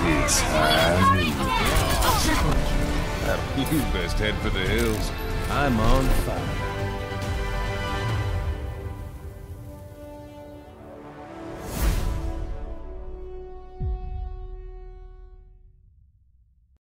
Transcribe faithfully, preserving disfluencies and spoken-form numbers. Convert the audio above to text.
It's high You best head for the hills. I'm on fire.